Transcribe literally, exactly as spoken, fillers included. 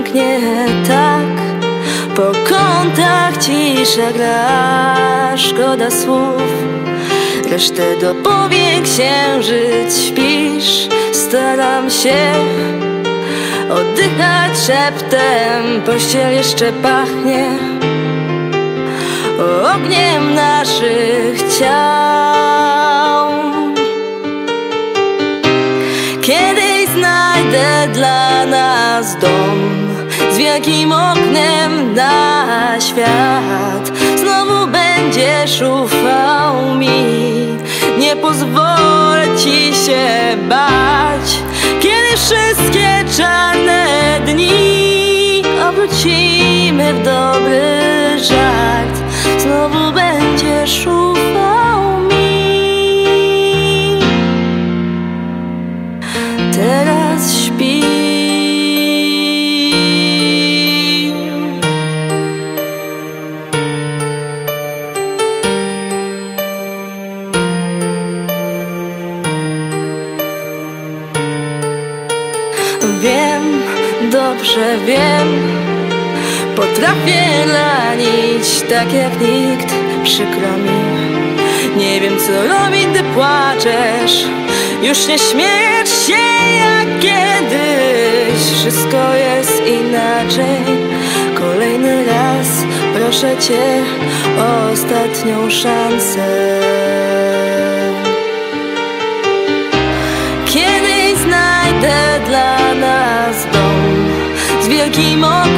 pięknie tak. Po kątach cisza gra, szkoda słów. Resztę dopowie księżyc, śpisz. Staram się oddychać szeptem, pościel jeszcze pachnie ogniem naszych ciał. Kiedyś znajdę dla nas dom z wielkim oknem na świat. Znowu będziesz ufał mi, nie pozwolę ci się bać. Kiedy wszystkie czarne dni obrócimy w dobry żart, znowu będziesz ufał mi. Teraz śpi. Wiem, dobrze wiem, potrafię ranić tak jak nikt, przykro mi. Nie wiem co robić, gdy płaczesz. Już nie śmiejesz się jak kiedyś. Wszystko jest inaczej. Kolejny raz proszę cię o ostatnią szansę. Kiedyś znajdę dla nas dom z wielkim oknem